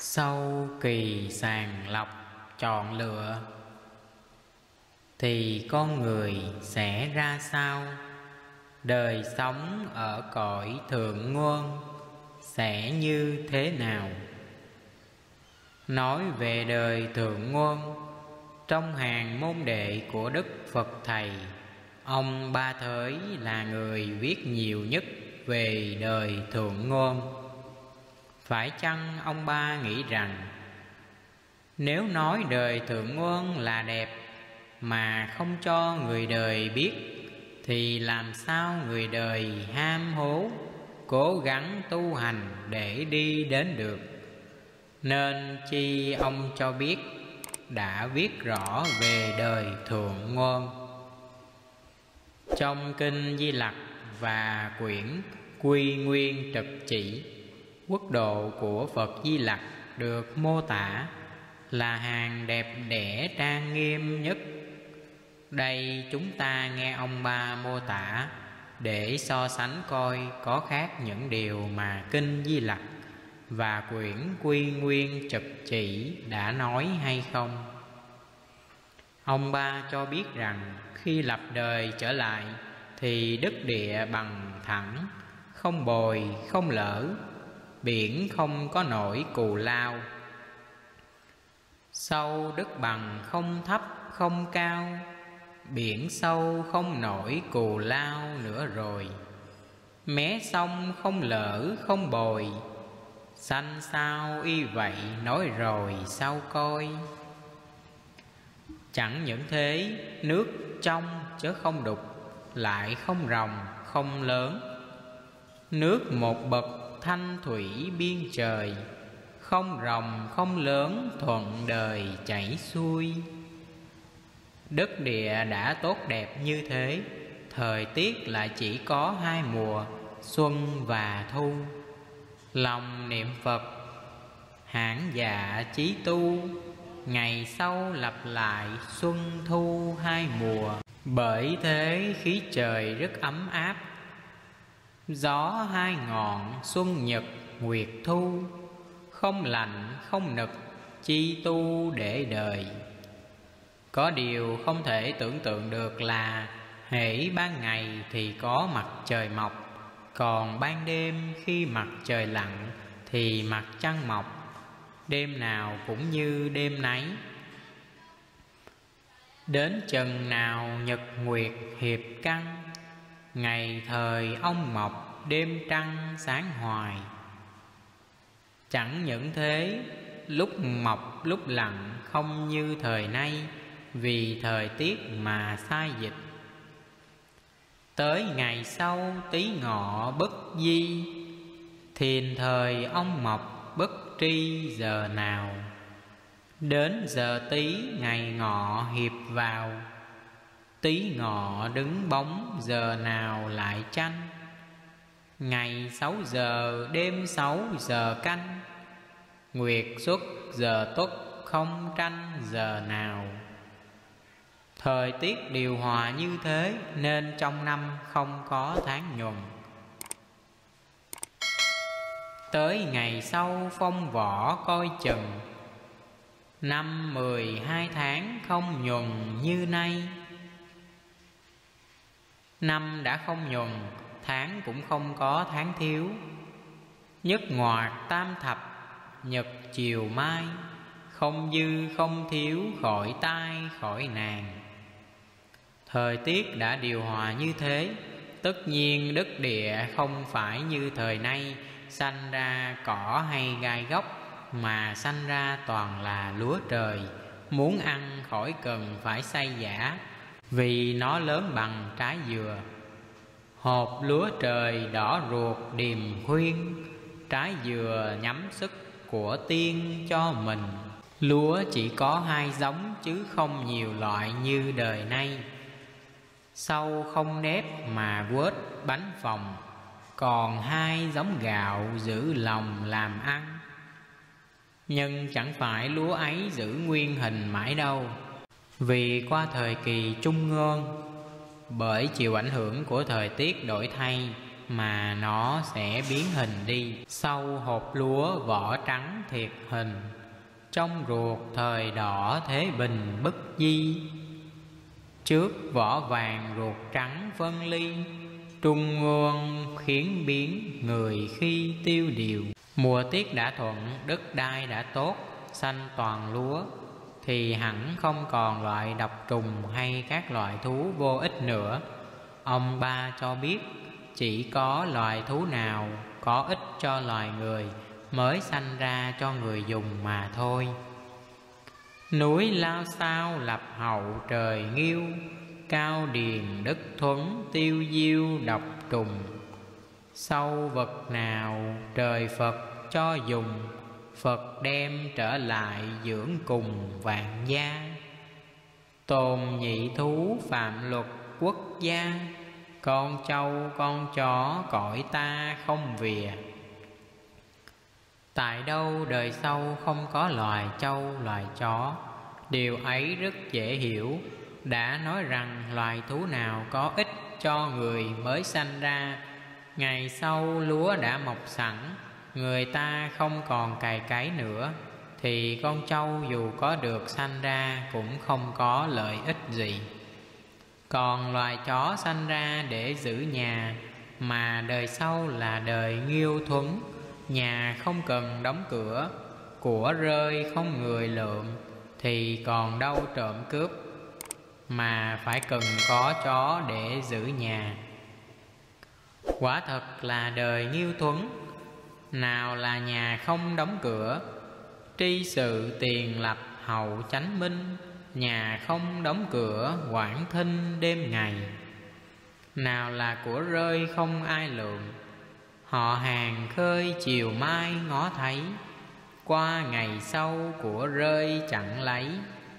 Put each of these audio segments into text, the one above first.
Sau kỳ sàng lọc chọn lựa thì con người sẽ ra sao? Đời sống ở cõi thượng nguồn sẽ như thế nào? Nói về đời thượng nguồn, trong hàng môn đệ của Đức Phật Thầy, ông Ba Thới là người viết nhiều nhất về đời thượng nguồn. Phải chăng ông Ba nghĩ rằng nếu nói đời thượng nguồn là đẹp mà không cho người đời biết, thì làm sao người đời ham hố cố gắng tu hành để đi đến được? Nên chi ông cho biết đã viết rõ về đời thượng nguồn. Trong kinh Di Lặc và quyển Quy Nguyên Trực Chỉ, quốc độ của Phật Di Lặc được mô tả là hàng đẹp đẽ trang nghiêm nhất. Đây chúng ta nghe ông Ba mô tả để so sánh coi có khác những điều mà kinh Di Lặc và quyển Quy Nguyên Trực Chỉ đã nói hay không. Ông Ba cho biết rằng khi lập đời trở lại thì đất địa bằng thẳng, không bồi không lở, biển không có nổi cù lao. Sâu đất bằng không thấp không cao, biển sâu không nổi cù lao nữa rồi. Mé sông không lở không bồi, xanh sao y vậy nói rồi sao coi. Chẳng những thế, nước trong chớ không đục, lại không ròng không lớn. Nước một bậc thanh thủy biên trời, không ròng không lớn thuận đời chảy xuôi. Đất địa đã tốt đẹp như thế, thời tiết lại chỉ có hai mùa, xuân và thu. Lòng niệm Phật, hãn dạ chí tu, ngày sau lặp lại xuân thu hai mùa. Bởi thế khí trời rất ấm áp, gió hai ngọn xuân nhật nguyệt thu. Không lạnh không nực chi tu để đời. Có điều không thể tưởng tượng được là hễ ban ngày thì có mặt trời mọc, còn ban đêm khi mặt trời lặn thì mặt trăng mọc. Đêm nào cũng như đêm nấy. Đến chừng nào nhật nguyệt hiệp căn, ngày thời ông mọc đêm trăng sáng hoài. Chẳng những thế, lúc mọc lúc lặn không như thời nay, vì thời tiết mà sai dịch. Tới ngày sau tí ngọ bất di, thiền thời ông mọc bất tri giờ nào. Đến giờ tí ngày ngọ hiệp vào, tí ngọ đứng bóng giờ nào lại tranh. Ngày 6 giờ đêm 6 giờ canh, nguyệt xuất giờ tuất không tranh giờ nào. Thời tiết điều hòa như thế nên trong năm không có tháng nhuần. Tới ngày sau phong võ coi chừng, năm 12 tháng không nhuần như nay. Năm đã không nhuần, tháng cũng không có tháng thiếu. Nhất ngoạc tam thập, nhật chiều mai, không dư không thiếu khỏi tai khỏi nàng. Thời tiết đã điều hòa như thế, tất nhiên đất địa không phải như thời nay sanh ra cỏ hay gai gốc, mà sanh ra toàn là lúa trời. Muốn ăn khỏi cần phải xay giã, vì nó lớn bằng trái dừa. Hộp lúa trời đỏ ruột điềm khuyên, trái dừa nhắm sức của tiên cho mình. Lúa chỉ có 2 giống chứ không nhiều loại như đời nay. Sâu không nếp mà quết bánh phồng, còn 2 giống gạo giữ lòng làm ăn. Nhưng chẳng phải lúa ấy giữ nguyên hình mãi đâu, vì qua thời kỳ trung ngôn, bởi chịu ảnh hưởng của thời tiết đổi thay mà nó sẽ biến hình đi. Sau hộp lúa vỏ trắng thiệt hình, trong ruột thời đỏ thế bình bất di. Trước vỏ vàng ruột trắng phân ly, trung nguồn khiến biến người khi tiêu điều. Mùa tiết đã thuận, đất đai đã tốt, xanh toàn lúa, thì hẳn không còn loại độc trùng hay các loại thú vô ích nữa. Ông Ba cho biết chỉ có loài thú nào có ích cho loài người mới sanh ra cho người dùng mà thôi. Núi lao sao lập hậu trời nghiêu, cao điền đất thuấn tiêu diêu độc trùng. Sâu vật nào trời Phật cho dùng, Phật đem trở lại dưỡng cùng vạn gia. Tồn nhị thú phạm luật quốc gia, con trâu con chó cõi ta không vìa. Tại đâu đời sau không có loài trâu loài chó, điều ấy rất dễ hiểu. Đã nói rằng loài thú nào có ích cho người mới sanh ra, ngày sau lúa đã mọc sẵn, người ta không còn cày cấy nữa, thì con trâu dù có được sanh ra cũng không có lợi ích gì. Còn loài chó sanh ra để giữ nhà, mà đời sau là đời nghiêu thuấn, nhà không cần đóng cửa, của rơi không người lượm, thì còn đâu trộm cướp, mà phải cần có chó để giữ nhà. Quả thật là đời nghiêu thuấn. Nào là nhà không đóng cửa, tri sự tiền lập hậu chánh minh, nhà không đóng cửa quản thinh đêm ngày. Nào là của rơi không ai lượm, họ hàng khơi chiều mai ngó thấy, qua ngày sau của rơi chẳng lấy.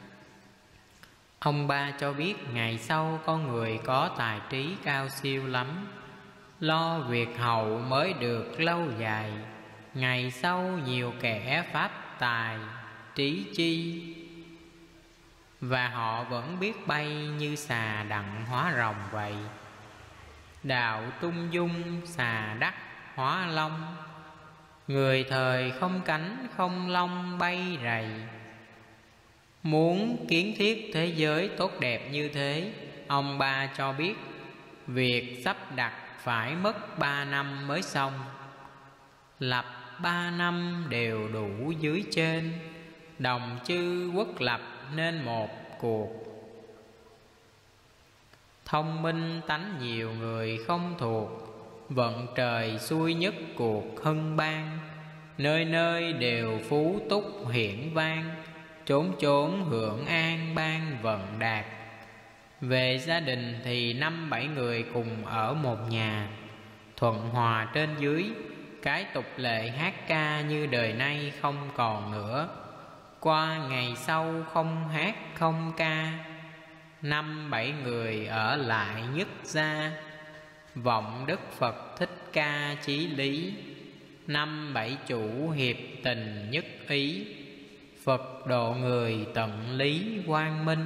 Ông Ba cho biết ngày sau con người có tài trí cao siêu lắm, lo việc hậu mới được lâu dài. Ngày sau nhiều kẻ pháp tài trí chi, và họ vẫn biết bay như xà đặng hóa rồng vậy. Đạo tung dung xà đắc hóa long, người thời không cánh không lông bay rầy. Muốn kiến thiết thế giới tốt đẹp như thế, ông Ba cho biết việc sắp đặt phải mất 3 năm mới xong. Lập 3 năm đều đủ dưới trên, đồng chư quốc lập nên một cuộc. Thông minh tánh nhiều người không thuộc, vận trời xuôi nhất cuộc hân ban. Nơi nơi đều phú túc hiển vang, chốn chốn hưởng an ban vận đạt. Về gia đình thì 5-7 người cùng ở một nhà, thuận hòa trên dưới. Cái tục lệ hát ca như đời nay không còn nữa, qua ngày sau không hát không ca. 5-7 người ở lại nhất gia, vọng Đức Phật Thích Ca chí lý. 5-7 chủ hiệp tình nhất ý, Phật độ người tận lý quang minh.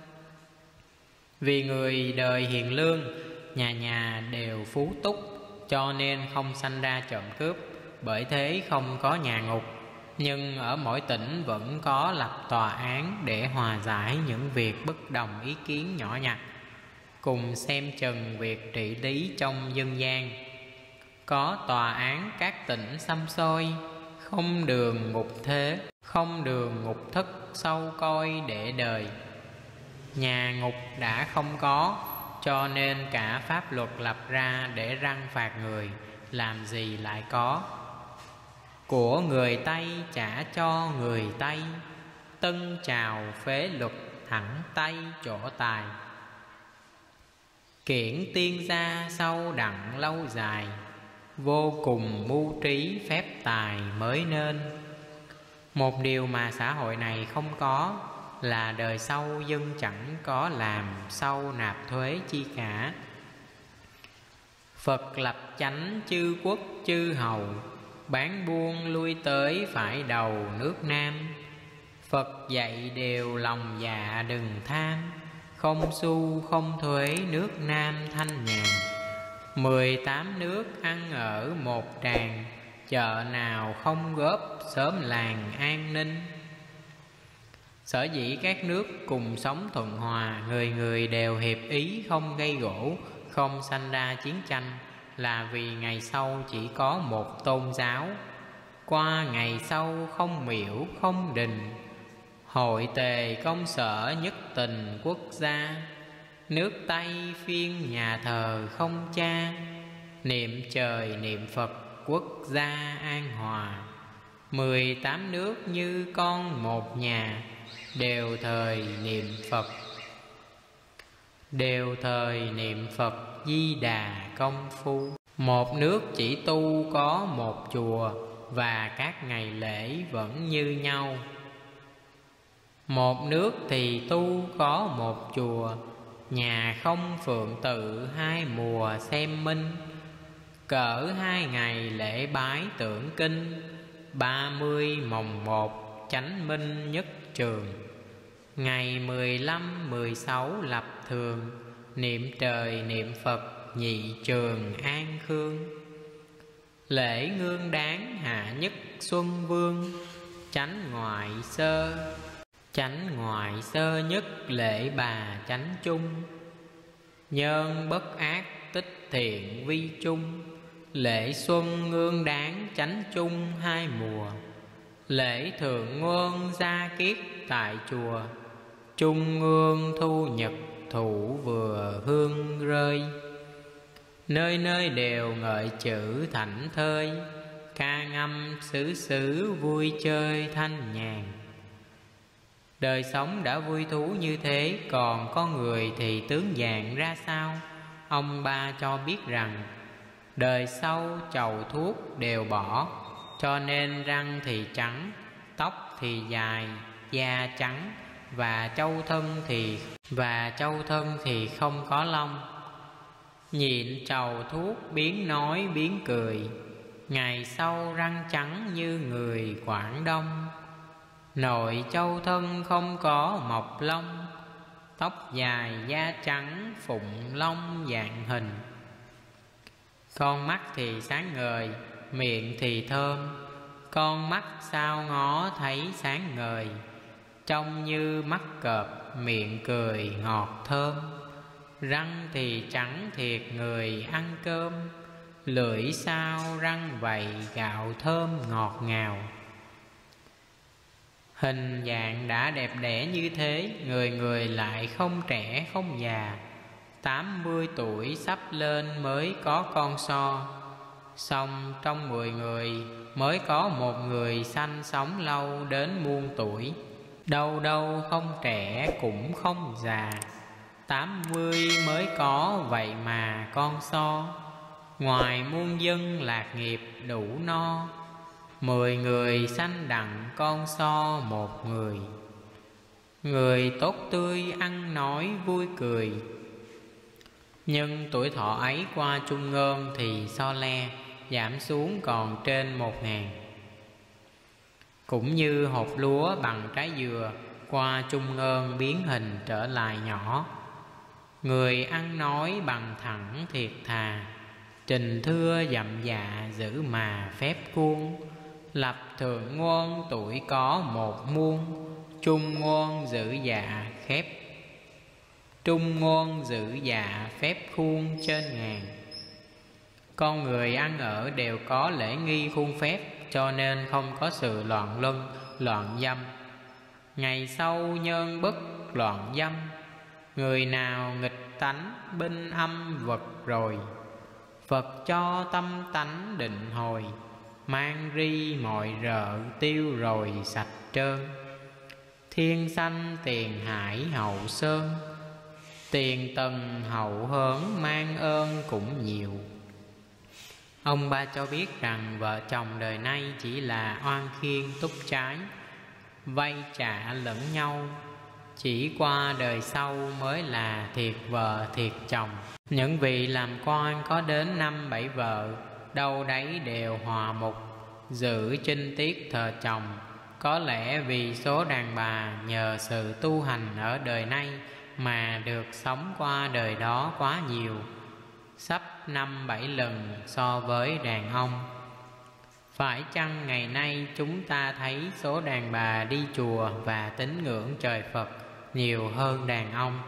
Vì người đời hiền lương, nhà nhà đều phú túc, cho nên không sanh ra trộm cướp, bởi thế không có nhà ngục. Nhưng ở mỗi tỉnh vẫn có lập tòa án để hòa giải những việc bất đồng ý kiến nhỏ nhặt, cùng xem chừng việc trị lý trong dân gian. Có tòa án các tỉnh xăm xôi, không đường ngục thế, không đường ngục thất sâu coi để đời. Nhà ngục đã không có, cho nên cả pháp luật lập ra để răn phạt người, làm gì lại có. Của người Tây trả cho người Tây, tân trào phế luật thẳng tay chỗ tài. Kiển tiên gia sâu đặng lâu dài, vô cùng mưu trí phép tài mới nên. Một điều mà xã hội này không có là đời sau dân chẳng có làm sau nạp thuế chi cả. Phật lập chánh chư quốc chư hầu, bán buôn lui tới phải đầu nước Nam. Phật dạy đều lòng dạ đừng tham, không xu không thuế nước Nam thanh nhàn. 18 nước ăn ở một tràng, chợ nào không góp xóm làng an ninh. Sở dĩ các nước cùng sống thuận hòa, người người đều hiệp ý không gây gổ, không sanh ra chiến tranh, là vì ngày sau chỉ có một tôn giáo. Qua ngày sau không miễu không đình, hội tề công sở nhất tình quốc gia. Nước Tây phiên nhà thờ không cha, niệm trời niệm Phật quốc gia an hòa. 18 nước như con một nhà, đều thời niệm Phật, đều thời niệm Phật Di Đà công phu. Một nước chỉ tu có một chùa, và các ngày lễ vẫn như nhau. Một nước thì tu có một chùa, nhà không phượng tự hai mùa xem minh. Cỡ 2 ngày lễ bái tưởng kinh, 30 mồng 1 chánh minh nhất trường. Ngày 15, 16 lập thường, niệm trời niệm Phật nhị trường an khương. Lễ ngương đáng hạ nhất xuân vương, chánh ngoại sơ. Chánh ngoại sơ nhất lễ bà chánh chung. Nhân bất ác tích thiện vi chung, lễ xuân ngương đáng chánh chung 2 mùa. Lễ thượng nguồn gia kiết tại chùa, trung ương thu nhật thủ vừa hương rơi. Nơi nơi đều ngợi chữ thảnh thơi, ca ngâm xứ xứ vui chơi thanh nhàn. Đời sống đã vui thú như thế, còn con người thì tướng dạng ra sao? Ông Ba cho biết rằng đời sau chầu thuốc đều bỏ, cho nên răng thì trắng, tóc thì dài, da trắng, và châu thân thì không có lông. Nhịn trầu thuốc biến nói biến cười, ngày sau răng trắng như người Quảng Đông. Nội châu thân không có mọc lông, tóc dài da trắng phụng lông dạng hình. Con mắt thì sáng ngời, miệng thì thơm, con mắt sao ngó thấy sáng ngời. Trông như mắt cọp, miệng cười ngọt thơm, răng thì trắng thiệt người ăn cơm. Lưỡi sao răng vậy gạo thơm ngọt ngào. Hình dạng đã đẹp đẽ như thế, người người lại không trẻ không già. 80 tuổi sắp lên mới có con so, song trong 10 người mới có một người sanh sống lâu đến muôn tuổi. Đâu đâu không trẻ cũng không già, 80 mới có vậy mà con so. Ngoài muôn dân lạc nghiệp đủ no, 10 người sanh đặng con so một người. Người tốt tươi ăn nói vui cười, nhưng tuổi thọ ấy qua Trung Ngôn thì so le giảm xuống còn trên 1000. Cũng như hột lúa bằng trái dừa qua Trung Ngôn biến hình trở lại nhỏ. Người ăn nói bằng thẳng thiệt thà, trình thưa dậm dạ giữ mà phép cuông. Lập thượng ngôn tuổi có 1 muôn, trung ngôn giữ dạ khép. Trung ngôn giữ dạ phép khuôn trên ngàn. Con người ăn ở đều có lễ nghi khuôn phép, cho nên không có sự loạn luân, loạn dâm. Ngày sau nhân bất loạn dâm, người nào nghịch tánh binh âm vật rồi. Phật cho tâm tánh định hồi, mang ri mọi rợ tiêu rồi sạch trơn. Thiên sanh tiền hải hậu sơn, tiền tần hậu hớn mang ơn cũng nhiều. Ông Ba cho biết rằng vợ chồng đời nay chỉ là oan khiên túc trái, vay trả lẫn nhau. Chỉ qua đời sau mới là thiệt vợ thiệt chồng. Những vị làm quan có đến 5-7 vợ, đâu đấy đều hòa mục, giữ chinh tiết thờ chồng. Có lẽ vì số đàn bà nhờ sự tu hành ở đời nay mà được sống qua đời đó quá nhiều. Sắp 5-7 lần so với đàn ông. Phải chăng ngày nay chúng ta thấy số đàn bà đi chùa và tín ngưỡng trời Phật nhiều hơn đàn ông?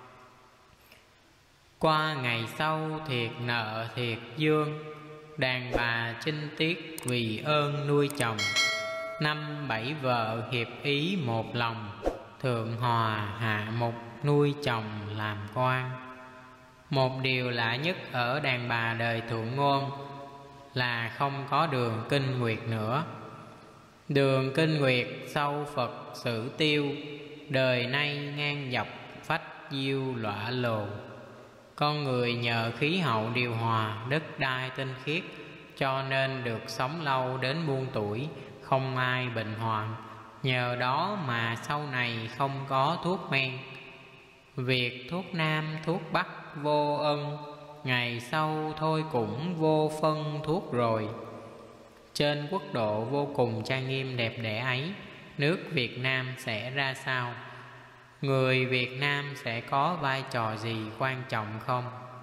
Qua ngày sau thiệt nợ thiệt dương, đàn bà chinh tiết vì ơn nuôi chồng. 5-7 vợ hiệp ý một lòng, thượng hòa hạ mục nuôi chồng làm quan. Một điều lạ nhất ở đàn bà đời Thuận Ngôn là không có đường kinh nguyệt nữa. Đường kinh nguyệt sau Phật Sử Tiêu, đời nay ngang dọc phách diêu lõa lồ. Con người nhờ khí hậu điều hòa, đất đai tinh khiết, cho nên được sống lâu đến muôn tuổi, không ai bệnh hoạn. Nhờ đó mà sau này không có thuốc men. Việc thuốc nam thuốc bắc vô ân, ngày sau thôi cũng vô phân thuốc rồi. Trên quốc độ vô cùng trang nghiêm đẹp đẽ ấy, nước Việt Nam sẽ ra sao? Người Việt Nam sẽ có vai trò gì quan trọng không?